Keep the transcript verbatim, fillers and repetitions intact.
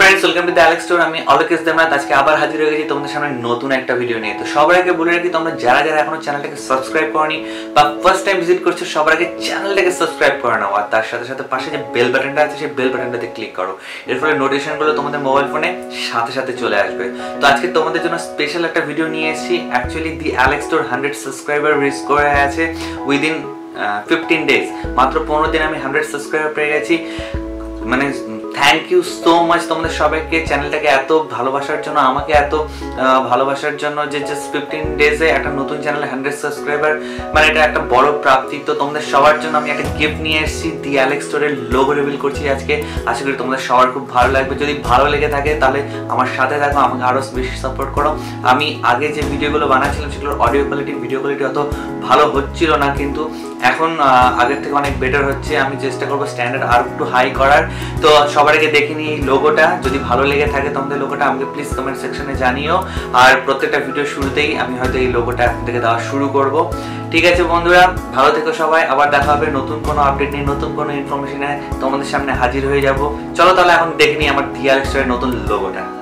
Friends welcome to the Alex store. আমি অলোকেশ দেবনাথ আজকে আবার হাজির হয়ে গেছি তোমাদের সামনে নতুন একটা ভিডিও নিয়ে। তো সবার আগে বলে রাখি, তোমরা যারা যারা এখনো চ্যানেলটাকে সাবস্ক্রাইব করনি বা ফার্স্ট টাইম ভিজিট করছো, সবার আগে চ্যানেলটাকে সাবস্ক্রাইব করে নাও আর তার সাথে সাথে পাশে যে বেল বাটনটা আছে সেই বেল বাটনটাতে ক্লিক করো। এর ফলে নোটিফিকেশনগুলো তোমাদের মোবাইল ফোনে সাথে সাথে চলে আসবে। তো আজকে তোমাদের জন্য স্পেশাল একটা ভিডিও নিয়ে এসেছি। Actually the Alex store hundred subscriber reach করে আছে উইদিন ফিফটিন ডেজ। মাত্র পনেরো দিন আমি হান্ড্রেড সাবস্ক্রাইবার পেয়ে গেছি। মানে থ্যাংক ইউ সো মাচ তোমাদের সবাইকে চ্যানেলটাকে এত ভালোবাসার জন্য, আমাকে এত ভালোবাসার জন্য যে জাস্ট ফিফটিন ডেজে একটা নতুন চ্যানেলে হান্ড্রেড সাবস্ক্রাইবার, মানে এটা একটা বড় প্রাপ্তি। তো তোমাদের সবার জন্য আমি একটা গিফট নিয়ে এসেছি, দি এলেক্স স্টোরের লোগো রিভিল করছি আজকে। আশা করি তোমাদের সবার খুব ভালো লাগবে। যদি ভালো লেগে থাকে তাহলে আমার সাথে থাকো, আমাকে আরও বেশি সাপোর্ট করো। আমি আগে যে ভিডিওগুলো বানাচ্ছিলাম সেগুলোর অডিও কোয়ালিটি ভিডিও কোয়ালিটি অত ভালো হচ্ছিল না, কিন্তু এখন আগের থেকে অনেক বেটার হচ্ছে। আমি চেষ্টা করবো স্ট্যান্ডার্ড আর একটু হাই করার। তো সবার আগে দেখে নিই লোগোটা। যদি ভালো লেগে থাকে তোমাদের লোগোটা আমাকে প্লিজ কমেন্ট সেকশনে জানিও। আর প্রত্যেকটা ভিডিও শুরুতেই আমি হয়তো এই লোগোটা এখন থেকে দেওয়া শুরু করব। ঠিক আছে বন্ধুরা, ভালো থেকো সবাই। আবার দেখা হবে নতুন কোনো আপডেট নিয়ে, নতুন কোনো ইনফরমেশনে তোমাদের সামনে হাজির হয়ে যাব। চলো তাহলে এখন দেখে নিই আমার দি এলেক্স স্টোরের নতুন লোগোটা।